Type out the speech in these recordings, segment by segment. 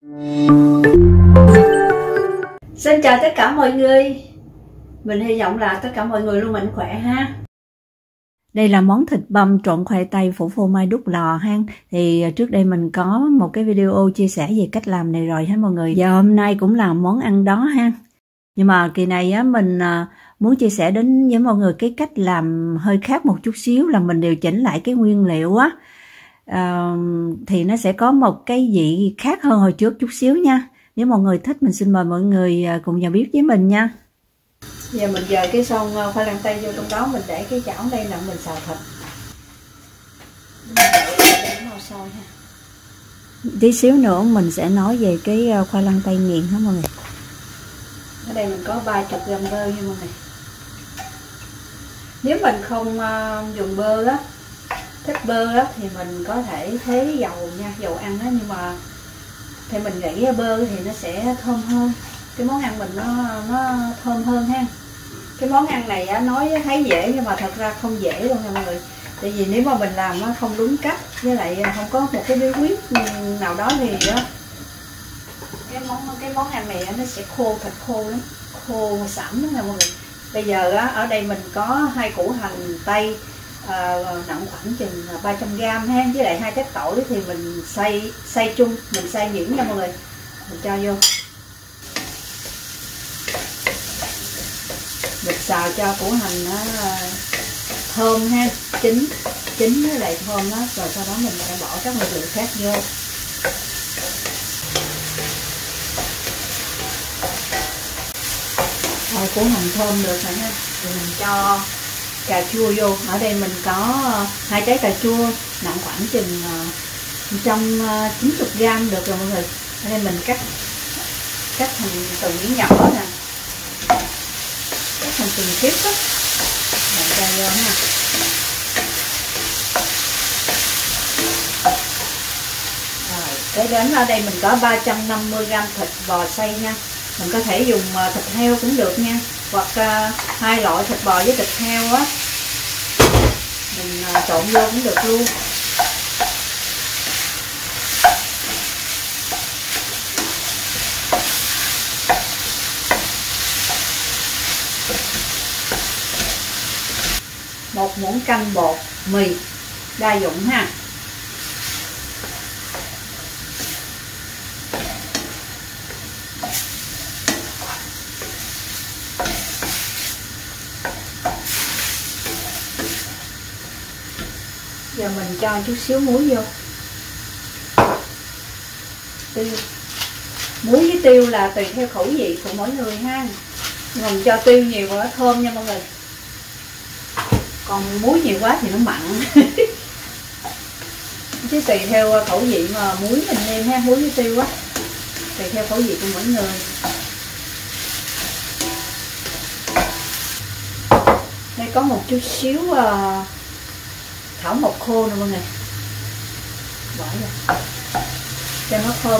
Xin chào tất cả mọi người. Mình hy vọng là tất cả mọi người luôn mạnh khỏe ha. Đây là món thịt băm trộn khoai tây phủ phô mai đút lò ha. Thì trước đây mình có một cái video chia sẻ về cách làm này rồi ha mọi người. Và hôm nay cũng là món ăn đó ha. Nhưng mà kỳ này á, mình muốn chia sẻ đến với mọi người cái cách làm hơi khác một chút xíu, là mình điều chỉnh lại cái nguyên liệu á. Thì nó sẽ có một cái vị khác hơn hồi trước chút xíu nha. Nếu mọi người thích, mình xin mời mọi người cùng vào bếp với mình nha. Giờ mình dời cái son khoai lang tây vô trong đó, mình để cái chảo đây là mình xào thịt. Để màu sôi ha. Tí xíu nữa mình sẽ nói về cái khoai lang tây nghiền hả mọi người. Ở đây mình có 30 gram bơ nha mọi người. Nếu mình không dùng bơ á, thích bơ á, thì mình có thể thế dầu nha, dầu ăn á, nhưng mà thì mình nghĩ bơ thì nó sẽ thơm hơn, cái món ăn mình nó thơm hơn ha. Cái món ăn này á, nói thấy dễ nhưng mà thật ra không dễ luôn nha mọi người. Tại vì nếu mà mình làm nó không đúng cách, với lại không có một cái bí quyết nào đó thì đó, cái món ăn này nó sẽ khô, thịt khô lắm, khô sẵn đó nha mọi người. Bây giờ á, ở đây mình có 2 củ hành tây nặng khoảng chừng 300 gram ha, với lại 2 trái tỏi thì mình xay chung, mình xay nhuyễn nha mọi người. Mình cho vô, mình xào cho củ hành nó thơm ha, chín với lại thơm đó, rồi sau đó mình sẽ bỏ các nguyên liệu khác vô. Rồi củ hành thơm được rồi ha, thì mình cho cà chua vô. Ở đây mình có 2 trái cà chua nặng khoảng chừng 190 gram được rồi mọi người. Ở đây mình cắt thành từng miếng nhỏ nè, cắt thành từng tiếp á, mình cho vô ha. Rồi cái đến ở đây mình có 350 gram thịt bò xay nha. Mình có thể dùng thịt heo cũng được nha, hoặc 2 loại thịt bò với thịt heo á, mình trộn vô cũng được luôn. Một muỗng canh bột mì đa dụng ha. Giờ mình cho chút xíu muối vô. Tiêu. Muối với tiêu là tùy theo khẩu vị của mỗi người ha. Mình cho tiêu nhiều và nó thơm nha mọi người. Còn muối nhiều quá thì nó mặn. Chứ tùy theo khẩu vị mà muối mình nêm ha, muối với tiêu á, tùy theo khẩu vị của mỗi người. Đây có một chút xíu thảo mộc khô nè mọi người, bỏ vô cho nó thơm.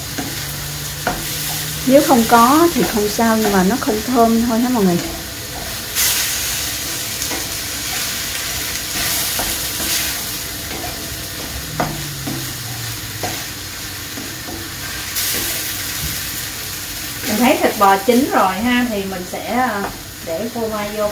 Nếu không có thì không sao, nhưng mà nó không thơm thôi hả mọi người. Mình thấy thịt bò chín rồi ha, thì mình sẽ để phô mai vô.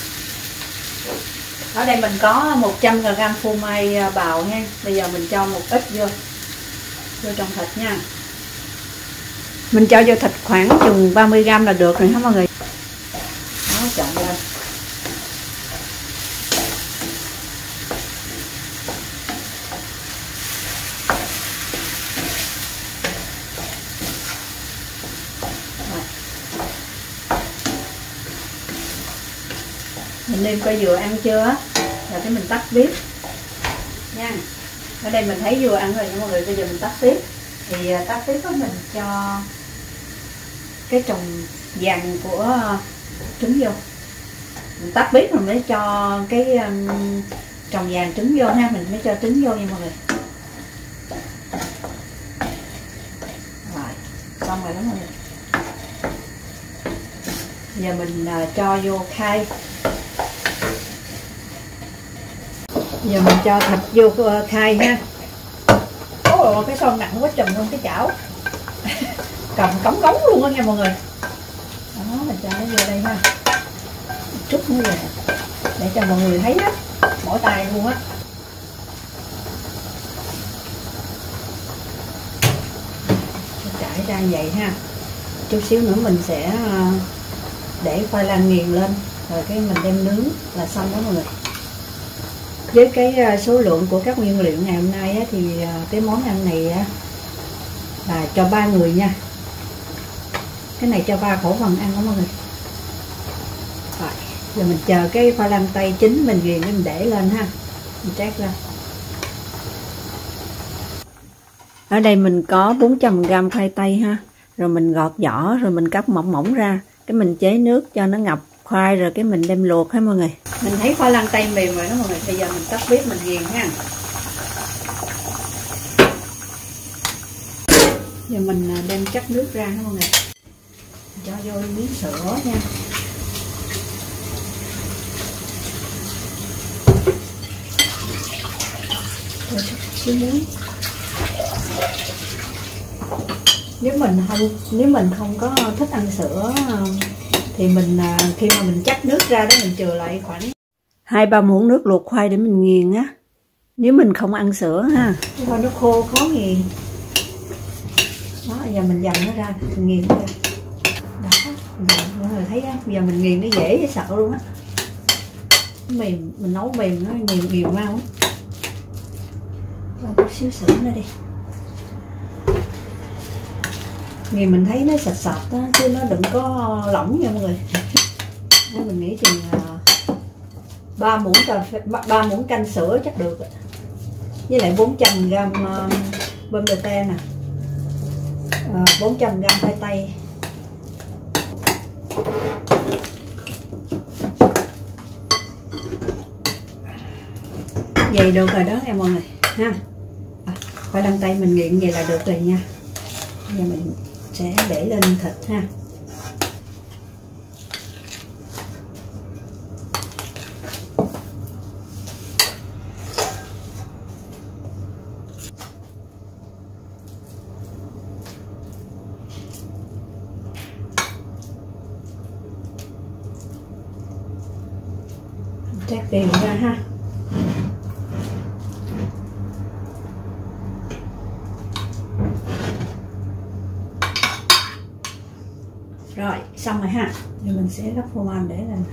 Ở đây mình có 100 g phô mai bào nha. Bây giờ mình cho một ít vô trong thịt nha. Mình cho vô thịt khoảng chừng 30 g là được rồi hả mọi người. Đó, trộn lên. Mình nêm coi vừa ăn chưa á, rồi cái mình tắt bếp nha. Ở đây mình thấy vừa ăn rồi nha mọi người. Bây giờ mình tắt bếp. Thì tắt bếp đó mình cho cái trồng vàng của trứng vô. Mình tắt bếp mình mới cho cái trồng vàng trứng vô ha. Mình mới cho trứng vô nha mọi người. Rồi, xong rồi đó mọi người. Giờ mình cho vô khay. Giờ mình cho thịt vô khay ha. Ôi, cái son nặng quá trùm luôn cái chảo. cầm cống cống luôn á nha mọi người. Đó, mình cho nó vô đây ha, một chút nữa vậy để cho mọi người thấy á, mỏi tay luôn á. Trải ra vậy ha, chút xíu nữa mình sẽ để khoai lang nghiền lên rồi cái mình đem nướng là xong đó mọi người. Với cái số lượng của các nguyên liệu ngày hôm nay á, thì cái món ăn này á, là cho 3 người nha. Cái này cho 3 khẩu phần ăn đó mọi người. Rồi, giờ mình chờ cái khoai lang tây chín mình nghiền mình để lên ha, mình trét lên. Ở đây mình có 400g khoai tây ha, rồi mình gọt vỏ rồi mình cắt mỏng mỏng ra, cái mình chế nước cho nó ngập khoai rồi cái mình đem luộc ha mọi người. Mình thấy khoai lang tây mềm rồi đó mọi người, bây giờ mình tắt bếp mình nghiền ha. Giờ mình đem chắc nước ra ha mọi người, cho vô miếng sữa nha. Rồi xíu muối. Nếu mình không có thích ăn sữa thì mình khi mà mình chắc nước ra đó mình chừa lại khoảng 2-3 muỗng nước luộc khoai để mình nghiền á. Nếu mình không ăn sữa ha, khoai nó khô khó nghiền. Đó, giờ mình dầm nó ra mình nghiền ra. Đó, mọi người thấy á, giờ mình nghiền nó dễ với sợ luôn á. Mềm, mình nấu mềm nó nghiền mau á. Cho chút xíu sữa nữa đi. Nghiền mình thấy nó sạch sạch đó, chứ nó đừng có lỏng nha mọi người. Mình nghĩ chừng 3 muỗng canh sữa chắc được. Với lại 400g bơm đờ te nè, 400g khoai tây. Vậy được rồi đó nha mọi người ha. Khoai lang tây mình nghiền vậy là được rồi nha. Giờ mình sẽ để lên thịt ha. Trát đều ra ha. Rồi, xong rồi ha. Rồi mình sẽ gấp phô mai để lên.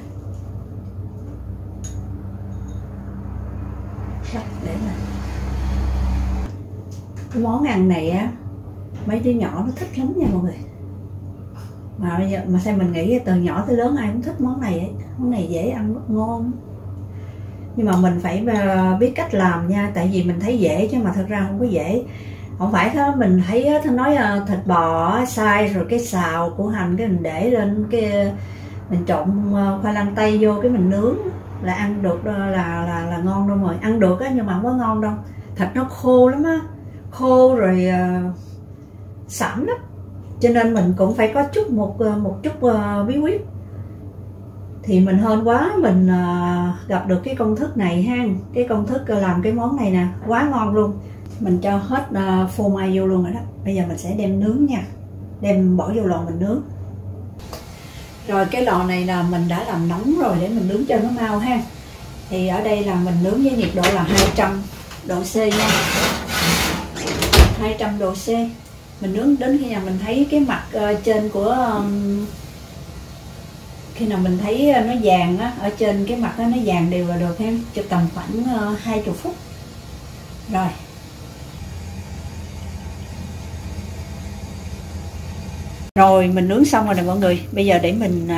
Gấp để lên. Cái món ăn này á, mấy đứa nhỏ nó thích lắm nha mọi người. Mà bây giờ mà sao mình nghĩ từ nhỏ tới lớn ai cũng thích món này ấy. Món này dễ ăn, rất ngon. Nhưng mà mình phải biết cách làm nha, tại vì mình thấy dễ chứ mà thật ra không có dễ. Không phải đó, mình thấy nói thịt bò xay rồi cái xào củ hành cái mình để lên cái mình trộn khoai lang tây vô cái mình nướng là ăn được, là ngon đâu rồi. Ăn được á nhưng mà không có ngon đâu, thịt nó khô lắm á, khô rồi sẵn lắm, cho nên mình cũng phải có một chút bí quyết. Thì mình hên quá mình gặp được cái công thức này ha, cái công thức làm cái món này nè quá ngon luôn. Mình cho hết phô mai vô luôn rồi đó. Bây giờ mình sẽ đem nướng nha, đem bỏ vô lò mình nướng. Rồi cái lò này là mình đã làm nóng rồi để mình nướng cho nó mau ha. Thì ở đây là mình nướng với nhiệt độ là 200 độ C nha, 200 độ C. Mình nướng đến khi nào mình thấy cái mặt trên của khi nào mình thấy nó vàng á, ở trên cái mặt đó, nó vàng đều là được ha, cho tầm khoảng 20 phút. Rồi Rồi mình nướng xong rồi nè mọi người. Bây giờ để mình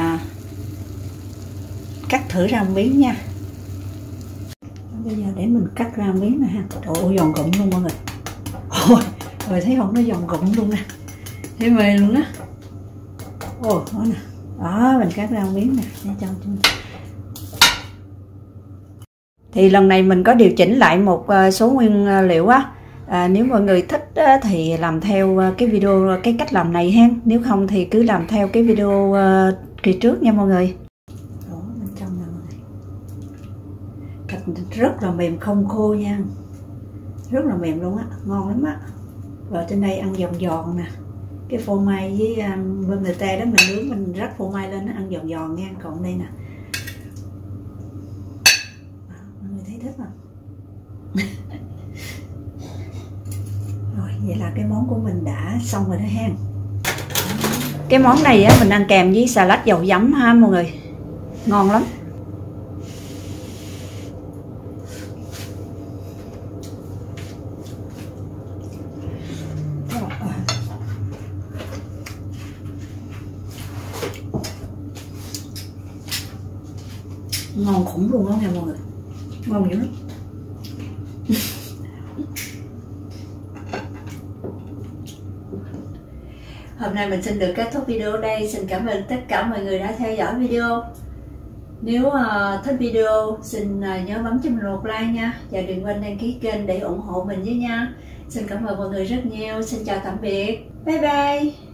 cắt thử ra một miếng nha. Bây giờ để mình cắt ra một miếng nè ha. Trời ơi giòn gụm luôn mọi người. Ôi, rồi thấy không, nó giòn gụm luôn nè, thấy mê luôn á. Ồ đó nè, đó mình cắt ra một miếng nè để cho thì lần này mình có điều chỉnh lại một số nguyên liệu á. Nếu mọi người thích thì làm theo cái video, cái cách làm này ha. Nếu không thì cứ làm theo cái video kỳ trước nha mọi người. Đó, bên trong nè mọi người. Thịt rất là mềm, không khô nha. Rất là mềm luôn á, ngon lắm á. Và trên đây ăn giòn giòn nè. cái phô mai với bơm tê tê đó, mình nướng mình rắc phô mai lên nó ăn giòn giòn nha. Còn đây nè, mọi người thấy thích không? Rồi vậy là cái món của mình đã xong rồi đó ha. Cái món này á, mình ăn kèm với salad dầu giấm ha mọi người, ngon lắm. Ngon khủng luôn đó nha mọi người, ngon dữ lắm. Hôm nay mình xin được kết thúc video ở đây. Xin cảm ơn tất cả mọi người đã theo dõi video. Nếu thích video xin nhớ bấm cho mình một like nha, và đừng quên đăng ký kênh để ủng hộ mình với nha. Xin cảm ơn mọi người rất nhiều. Xin chào tạm biệt, bye bye.